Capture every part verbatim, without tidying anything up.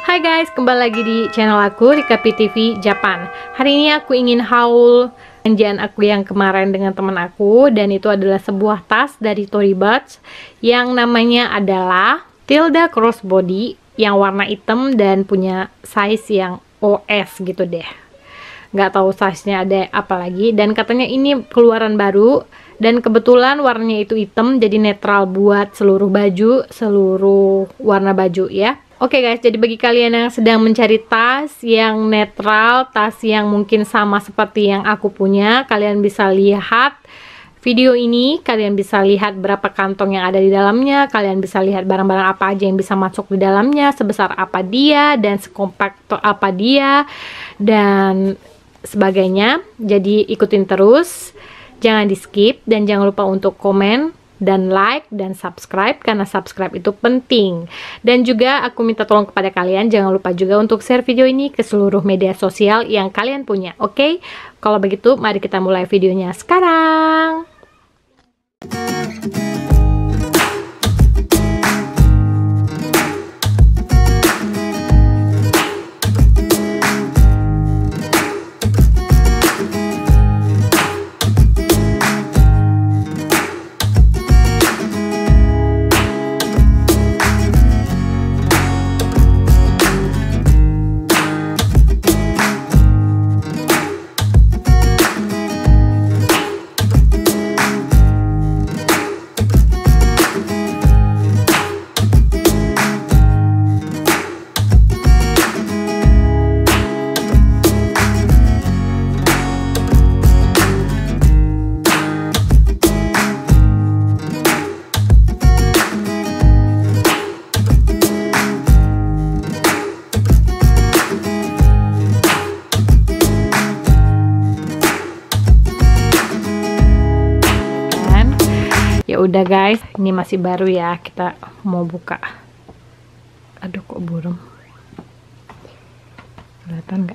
Hai guys, kembali lagi di channel aku, Rika P T V Japan. Hari ini aku ingin haul belanjaan aku yang kemarin dengan teman aku, dan itu adalah sebuah tas dari Tory Burch yang namanya adalah Tilda Crossbody yang warna hitam dan punya size yang O S gitu deh. Nggak tahu size-nya ada apa lagi, dan katanya ini keluaran baru dan kebetulan warnanya itu hitam, jadi netral buat seluruh baju, seluruh warna baju ya. Oke okay guys, jadi bagi kalian yang sedang mencari tas yang netral, tas yang mungkin sama seperti yang aku punya, kalian bisa lihat video ini, kalian bisa lihat berapa kantong yang ada di dalamnya, kalian bisa lihat barang-barang apa aja yang bisa masuk di dalamnya, sebesar apa dia, dan sekompakt apa dia, dan sebagainya. Jadi ikutin terus, jangan di skip, dan jangan lupa untuk komen dan like dan subscribe, karena subscribe itu penting. Dan juga aku minta tolong kepada kalian, jangan lupa juga untuk share video ini ke seluruh media sosial yang kalian punya. Oke, okay? Kalau begitu mari kita mulai videonya sekarang. Ya udah guys, ini masih baru ya, kita mau buka. Aduh kok burem, kelihatan nggak?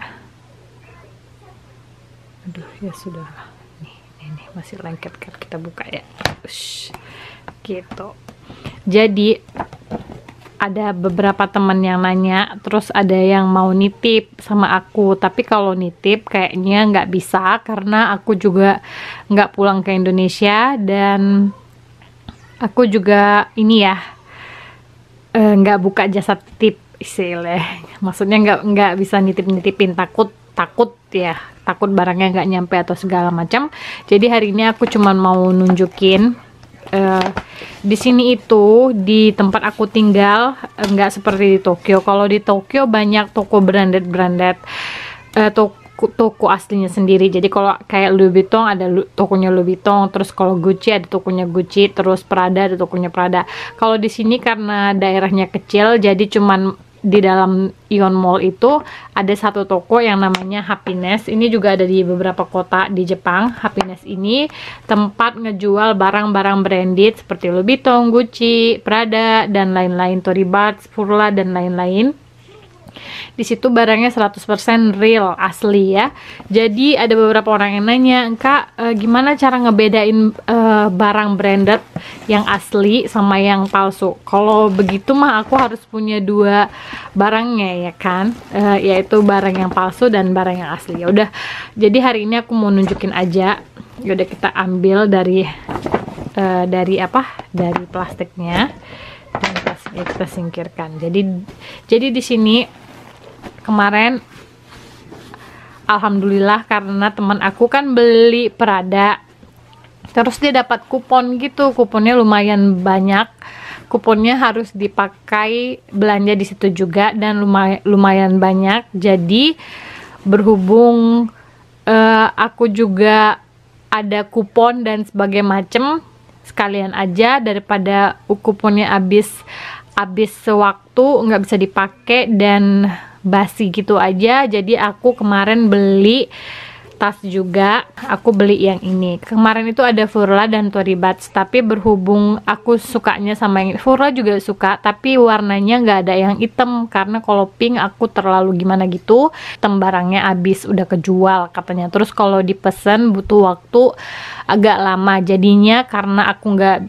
Aduh ya sudah, nih ini masih lengket kan, kita buka ya. Ush, gitu. Jadi ada beberapa teman yang nanya, terus ada yang mau nitip sama aku, tapi kalau nitip kayaknya nggak bisa karena aku juga nggak pulang ke Indonesia, dan aku juga ini ya nggak uh, buka jasa titip istilah, maksudnya nggak nggak bisa nitip nitipin, takut takut ya takut barangnya nggak nyampe atau segala macam. Jadi hari ini aku cuman mau nunjukin uh, di sini itu di tempat aku tinggal nggak uh, seperti di Tokyo. Kalau di Tokyo banyak toko branded branded uh, toko toko aslinya sendiri. Jadi kalau kayak Louis Vuitton ada tokonya Louis Vuitton, terus kalau Gucci ada tokonya Gucci, terus Prada ada tokonya Prada. Kalau di sini karena daerahnya kecil, jadi cuman di dalam Ion Mall itu ada satu toko yang namanya Happiness. Ini juga ada di beberapa kota di Jepang. Happiness ini tempat ngejual barang-barang branded seperti Louis Vuitton, Gucci, Prada, dan lain-lain, Tory Burch, Furla, dan lain-lain. Di situ barangnya seratus persen real, asli ya. Jadi ada beberapa orang yang nanya, Kak, e, gimana cara ngebedain e, barang branded yang asli sama yang palsu? Kalau begitu mah aku harus punya dua barangnya ya kan, e, yaitu barang yang palsu dan barang yang asli. Ya udah, jadi hari ini aku mau nunjukin aja. Ya udah, kita ambil dari e, dari apa? Dari plastiknya, dan plastiknya kita singkirkan. Jadi jadi di sini kemarin alhamdulillah karena teman aku kan beli Prada, terus dia dapat kupon gitu, kuponnya lumayan banyak, kuponnya harus dipakai belanja di situ juga, dan lumayan lumayan banyak. Jadi berhubung uh, aku juga ada kupon dan sebagai macem, sekalian aja daripada kuponnya habis habis sewaktu nggak bisa dipakai dan basi gitu aja. Jadi aku kemarin beli tas juga, aku beli yang ini. Kemarin itu ada Furla dan Tory Burch, tapi berhubung aku sukanya sama yang Furla juga suka, tapi warnanya nggak ada yang hitam karena kalau pink aku terlalu gimana gitu, hitam barangnya habis, udah kejual katanya. Terus kalau dipesen butuh waktu agak lama, jadinya karena aku nggak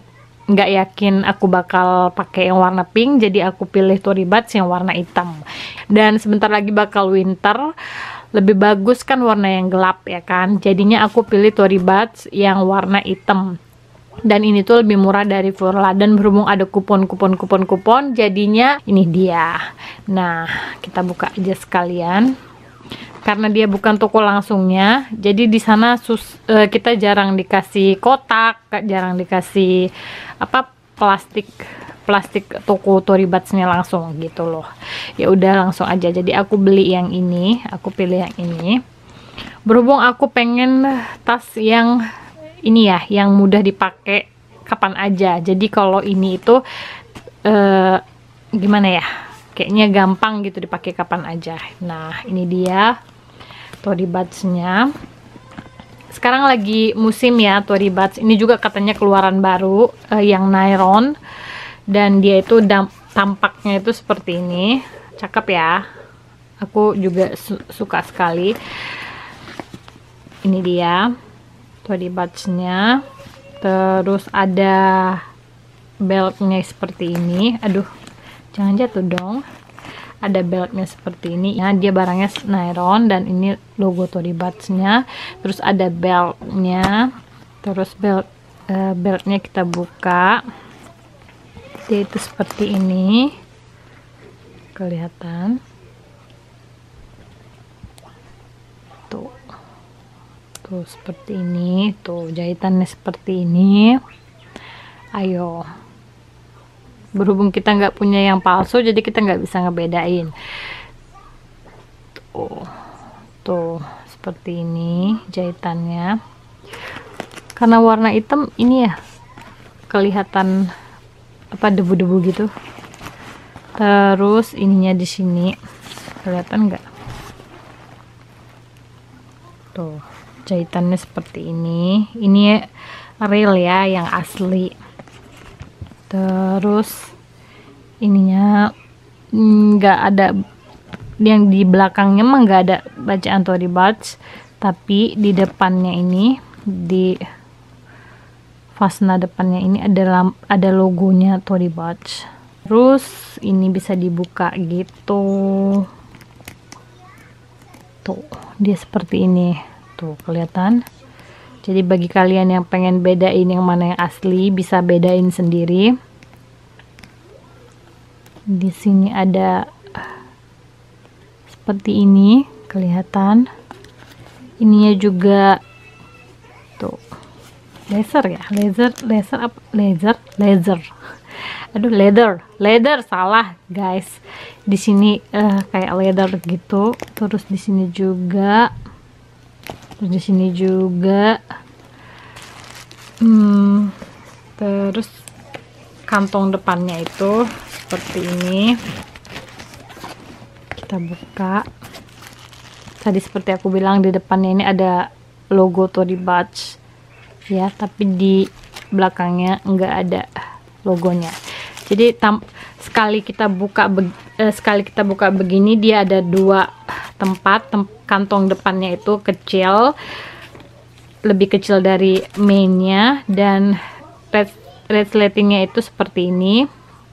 nggak yakin aku bakal pakai yang warna pink, jadi aku pilih Tory Burch yang warna hitam. Dan sebentar lagi bakal winter, lebih bagus kan warna yang gelap ya kan, jadinya aku pilih Tory Burch yang warna hitam. Dan ini tuh lebih murah dari Furla, dan berhubung ada kupon-kupon kupon-kupon, jadinya ini dia. Nah, kita buka aja sekalian. Karena dia bukan toko langsungnya, jadi di sana sus, uh, kita jarang dikasih kotak, jarang dikasih apa plastik plastik toko Tory Burch-nya langsung gitu loh. Ya udah langsung aja. Jadi aku beli yang ini, aku pilih yang ini. Berhubung aku pengen tas yang ini ya, yang mudah dipakai kapan aja. Jadi kalau ini itu uh, gimana ya? Kayaknya gampang gitu dipakai kapan aja. Nah, ini dia Tory Burch-nya. Sekarang lagi musim ya Tory Burch. Ini juga katanya keluaran baru uh, yang nylon, dan dia itu tampaknya itu seperti ini. Cakep ya. Aku juga su suka sekali. Ini dia Tory Burch-nya. Terus ada beltnya seperti ini. Aduh, jangan jatuh dong. Ada beltnya seperti ini ya, dia barangnya nylon, dan ini logo Tory Burch-nya. Terus ada beltnya, terus belt uh, beltnya kita buka, dia itu seperti ini, kelihatan tuh tuh seperti ini, tuh jahitannya seperti ini. Ayo, berhubung kita nggak punya yang palsu, jadi kita nggak bisa ngebedain. Tuh, tuh seperti ini jahitannya. Karena warna hitam ini ya, kelihatan apa debu-debu gitu. Terus ininya di sini kelihatan nggak? Tuh jahitannya seperti ini. Ini real ya, yang asli. Terus ininya nggak ada, yang di belakangnya mah nggak ada bacaan Tory Burch, tapi di depannya ini, di fasna depannya ini ada ada logonya Tory Burch. Terus ini bisa dibuka gitu, tuh dia seperti ini, tuh kelihatan. Jadi bagi kalian yang pengen bedain yang mana yang asli, bisa bedain sendiri. Di sini ada seperti ini, kelihatan. Ininya juga tuh laser ya, laser, laser apa? Laser, laser. Aduh, leather, leather salah guys. Di sini uh, kayak leather gitu. Terus di sini juga. Terus di sini juga, hmm, terus kantong depannya itu seperti ini. Kita buka. Tadi seperti aku bilang, di depannya ini ada logo Tory Burch ya, tapi di belakangnya enggak ada logonya. Jadi tam sekali kita buka eh, sekali kita buka begini, dia ada dua tempat. Tem kantong depannya itu kecil, lebih kecil dari mainnya, dan red resletingnya itu seperti ini.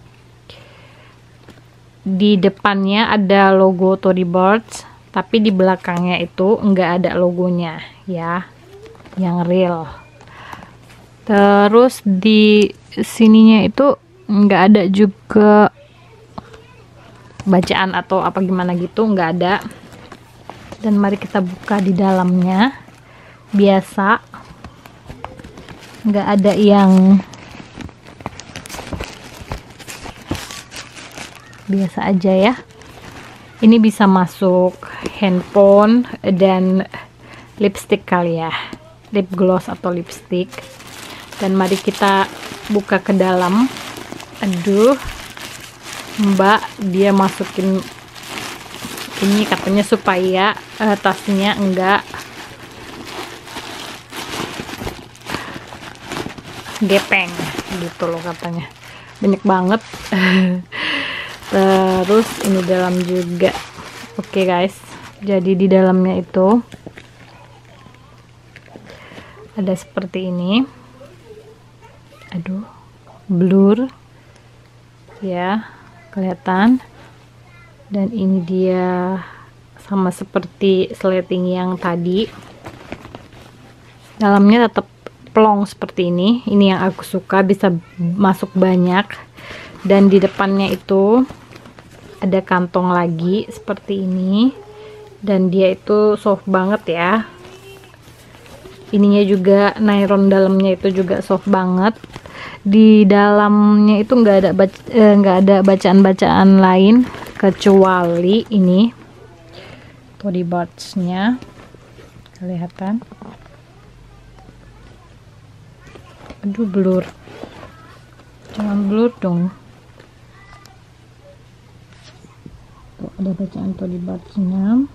Di depannya ada logo Tory Burch, tapi di belakangnya itu enggak ada logonya ya, yang real. Terus di sininya itu enggak ada juga bacaan atau apa gimana gitu, enggak ada. Dan mari kita buka di dalamnya. Biasa, enggak ada yang biasa aja ya. Ini bisa masuk handphone dan lipstick kali ya, lip gloss atau lipstick. Dan mari kita buka ke dalam. Aduh, mbak dia masukin ini katanya supaya uh, tasnya enggak gepeng gitu loh katanya. Banyak banget. Terus ini dalam juga. Oke okay guys, jadi di dalamnya itu ada seperti ini. Aduh, blur ya, kelihatan. Dan ini dia sama seperti sleting yang tadi, dalamnya tetap plong seperti ini. Ini yang aku suka, bisa masuk banyak. Dan di depannya itu ada kantong lagi seperti ini, dan dia itu soft banget ya. Ininya juga nylon, dalamnya itu juga soft banget. Di dalamnya itu nggak ada baca, eh, nggak ada bacaan-bacaan lain kecuali ini toady box-nya, kelihatan. Aduh, blur, jangan blur dong. Tuh, ada bacaan toady box-nya.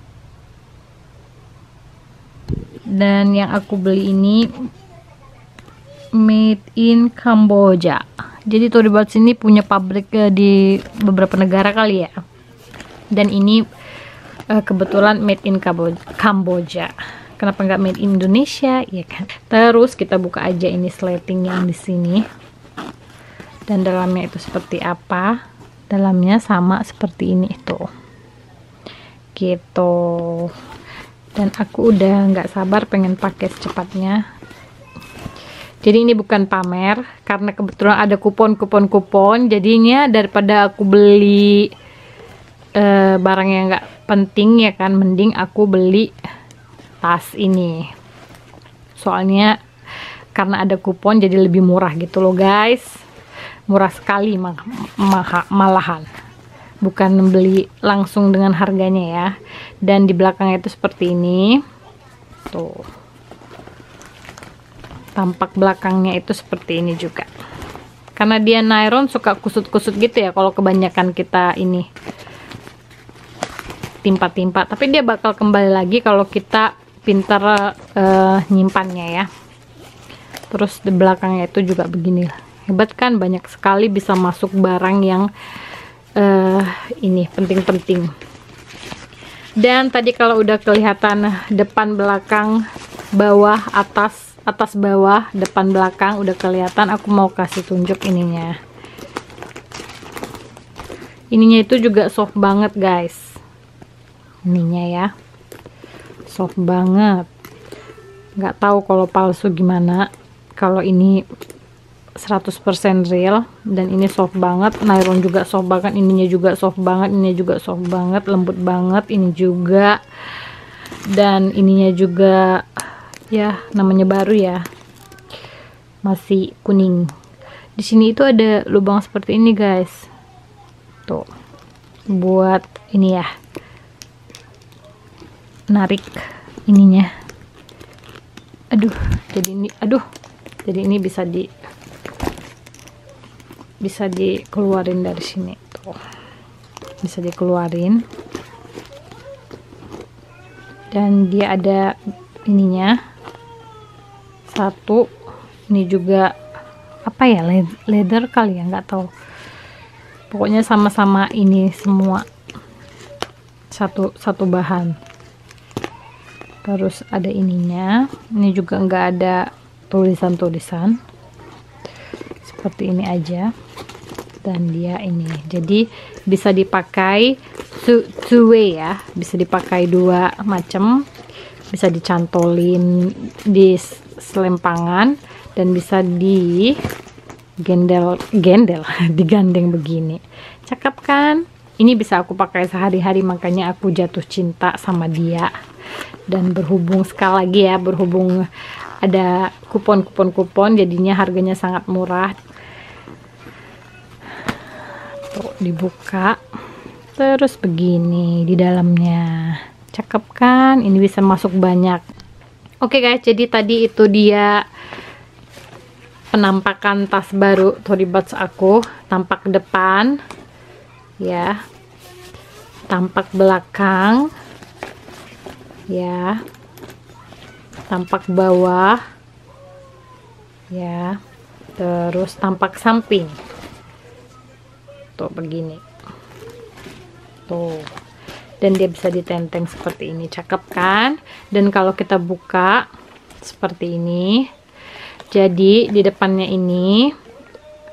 Dan yang aku beli ini made in Kamboja. Jadi toady box ini punya pabrik uh, di beberapa negara kali ya. Dan ini uh, kebetulan made in Kamboja. Kenapa nggak made in Indonesia, ya kan? Terus kita buka aja ini sleting yang di sini. Dan dalamnya itu seperti apa? Dalamnya sama seperti ini itu. Gitu. Dan aku udah nggak sabar pengen pakai secepatnya. Jadi ini bukan pamer, karena kebetulan ada kupon-kupon-kupon. Jadinya daripada aku beli e, barang yang nggak penting ya kan, mending aku beli tas ini. Soalnya karena ada kupon jadi lebih murah gitu loh guys. Murah sekali mah, mah, malahan. Bukan beli langsung dengan harganya ya. Dan di belakangnya itu seperti ini. Tuh. Tampak belakangnya itu seperti ini juga. Karena dia nylon suka kusut-kusut gitu ya kalau kebanyakan kita ini timpa-timpa. Tapi dia bakal kembali lagi kalau kita pintar uh, nyimpannya ya. Terus di belakangnya itu juga begini. Hebat kan, banyak sekali bisa masuk barang yang uh, ini penting-penting. Dan tadi kalau udah kelihatan depan, belakang, bawah, atas, atas, bawah, depan, belakang udah kelihatan, aku mau kasih tunjuk ininya. Ininya itu juga soft banget guys. Ininya ya, soft banget. Nggak tahu kalau palsu gimana. Kalau ini seratus persen real, dan ini soft banget. Nylon juga soft banget, ininya juga soft banget, ininya juga soft banget, lembut banget ini juga. Dan ininya juga ya namanya baru ya, masih kuning. Di sini itu ada lubang seperti ini guys. Tuh, buat ini ya, narik ininya. Aduh, jadi ini, aduh, jadi ini bisa di bisa dikeluarin dari sini. Tuh, bisa dikeluarin. Dan dia ada ininya satu. Ini juga apa ya, leather kali ya, nggak tahu. Pokoknya sama-sama ini semua satu satu bahan. Terus ada ininya. Ini juga nggak ada tulisan-tulisan, seperti ini aja. Dan dia ini jadi bisa dipakai two, two way ya, bisa dipakai dua macam, bisa dicantolin di selempangan dan bisa di gendel gendel digandeng begini. Cakep kan? Ini bisa aku pakai sehari-hari, makanya aku jatuh cinta sama dia. Dan berhubung sekali lagi ya, berhubung ada kupon-kupon-kupon, jadinya harganya sangat murah. Tuh, dibuka terus begini di dalamnya. Cakep kan? Ini bisa masuk banyak. Oke guys, jadi tadi itu dia penampakan tas baru toady box aku. Tampak depan ya, tampak belakang ya, tampak bawah ya, terus tampak samping. Tuh begini tuh, dan dia bisa ditenteng seperti ini. Cakep kan? Dan kalau kita buka seperti ini, jadi di depannya ini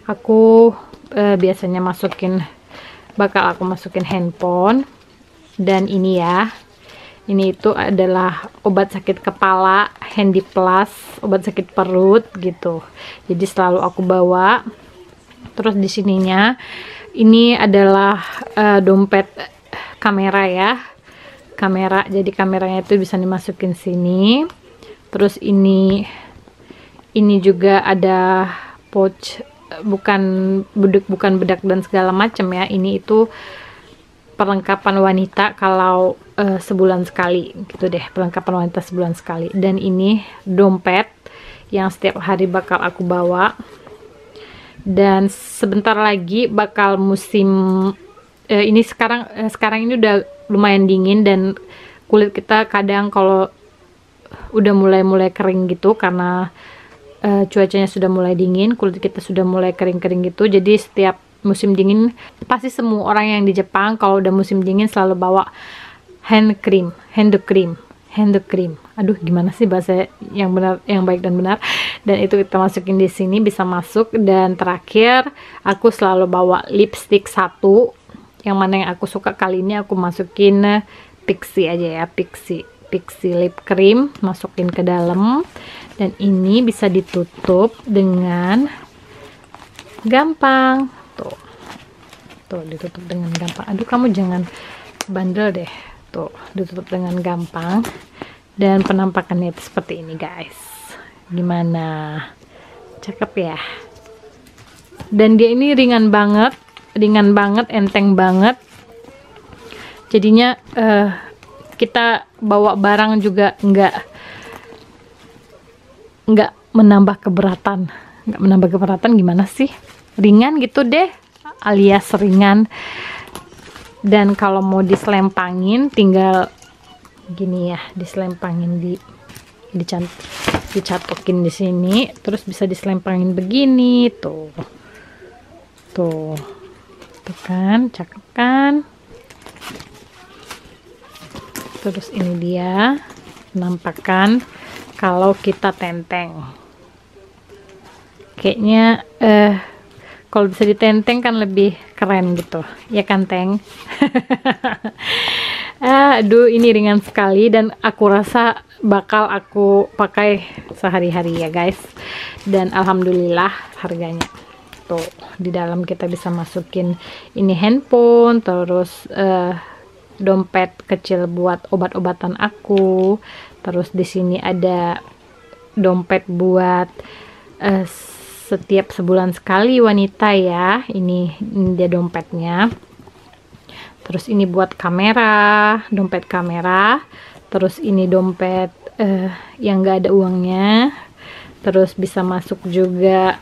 aku uh, biasanya masukin, bakal aku masukin handphone. Dan ini ya, ini itu adalah obat sakit kepala Handy Plus, obat sakit perut gitu. Jadi selalu aku bawa. Terus di sininya ini adalah uh, dompet kamera ya, kamera. Jadi kameranya itu bisa dimasukin sini. Terus ini ini juga ada pouch, bukan beduk, bukan bedak dan segala macam ya. Ini itu perlengkapan wanita kalau uh, sebulan sekali gitu deh, perlengkapan wanita sebulan sekali. Dan ini dompet yang setiap hari bakal aku bawa. Dan sebentar lagi bakal musim uh, ini sekarang uh, sekarang ini udah lumayan dingin, dan kulit kita kadang kalau udah mulai-mulai kering gitu karena uh, cuacanya sudah mulai dingin, kulit kita sudah mulai kering-kering gitu. Jadi setiap musim dingin, pasti semua orang yang di Jepang kalau udah musim dingin selalu bawa hand cream, hand cream, hand cream. Aduh, gimana sih bahasa yang benar, yang baik dan benar? Dan itu kita masukin di sini, bisa masuk. Dan terakhir, aku selalu bawa lipstick satu, yang mana yang aku suka. Kali ini aku masukin Pixi aja ya, Pixi, Pixi lip cream, masukin ke dalam. Dan ini bisa ditutup dengan gampang. Tuh, tuh ditutup dengan gampang. Aduh, kamu jangan bandel deh. Tuh, ditutup dengan gampang. Dan penampakannya itu seperti ini guys. Gimana? Cakep ya. Dan dia ini ringan banget, ringan banget, enteng banget. Jadinya uh, kita bawa barang juga nggak nggak menambah keberatan. Nggak menambah keberatan gimana sih? Ringan gitu deh, alias ringan. Dan kalau mau diselempangin tinggal gini ya, diselempangin di dicant dicatokin di sini, terus bisa diselempangin begini tuh. Tuh. Tuh kan, cakep kan? Terus ini dia penampakan kalau kita tenteng. Kayaknya eh kalau bisa ditenteng kan lebih keren gitu, ya kan Teng? Aduh, ini ringan sekali dan aku rasa bakal aku pakai sehari-hari ya guys. Dan alhamdulillah harganya. Tuh, di dalam kita bisa masukin ini handphone, terus uh, dompet kecil buat obat-obatan aku. Terus di sini ada dompet buat uh, setiap sebulan sekali wanita ya. Ini, ini dia dompetnya. Terus ini buat kamera, dompet kamera. Terus ini dompet uh, yang gak ada uangnya. Terus bisa masuk juga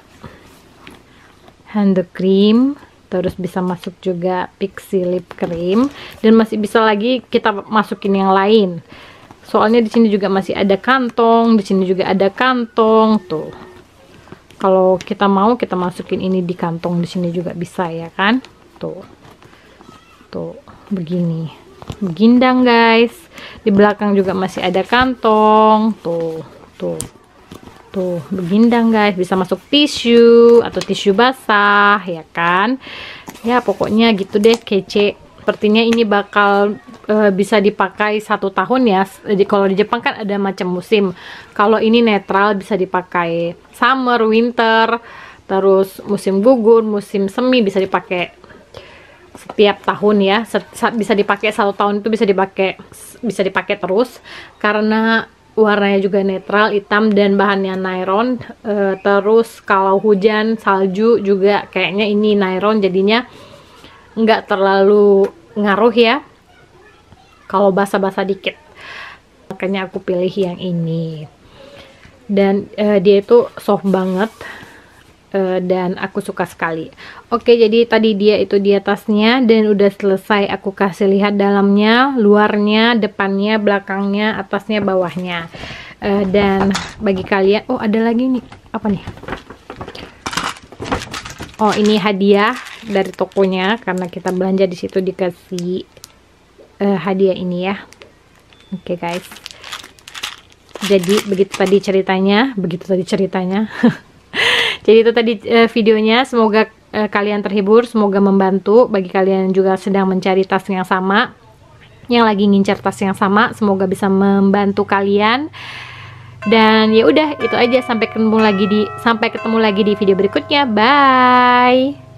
hand cream. Terus bisa masuk juga Pixi lip cream. Dan masih bisa lagi kita masukin yang lain. Soalnya di sini juga masih ada kantong, di sini juga ada kantong tuh. Kalau kita mau kita masukin ini di kantong di sini juga bisa ya kan? Tuh. Tuh, begini. Begindang guys. Di belakang juga masih ada kantong. Tuh, tuh. Tuh, begindang guys. Bisa masuk tisu atau tisu basah ya kan? Ya, pokoknya gitu deh, kece. Sepertinya ini bakal e, bisa dipakai satu tahun ya. Jadi kalau di Jepang kan ada macam musim. Kalau ini netral, bisa dipakai summer, winter, terus musim gugur, musim semi, bisa dipakai setiap tahun ya. Bisa dipakai satu tahun itu bisa dipakai bisa dipakai terus karena warnanya juga netral, hitam dan bahannya nylon. E, terus kalau hujan, salju juga kayaknya ini nylon, jadinya nggak terlalu ngaruh ya kalau basah-basah dikit. Makanya aku pilih yang ini. Dan uh, dia itu soft banget uh, dan aku suka sekali. Oke, jadi tadi dia itu di atasnya dan udah selesai aku kasih lihat dalamnya, luarnya, depannya, belakangnya, atasnya, bawahnya. Uh, dan bagi kalian, oh ada lagi nih, apa nih? Oh, ini hadiah dari tokonya karena kita belanja di situ, dikasih uh, hadiah ini ya. Oke, okay, guys. Jadi begitu tadi ceritanya, begitu tadi ceritanya. Jadi itu tadi uh, videonya, semoga uh, kalian terhibur, semoga membantu bagi kalian juga sedang mencari tas yang sama, yang lagi ngincar tas yang sama, semoga bisa membantu kalian. Dan ya udah, itu aja, sampai ketemu lagi di sampai ketemu lagi di video berikutnya. Bye.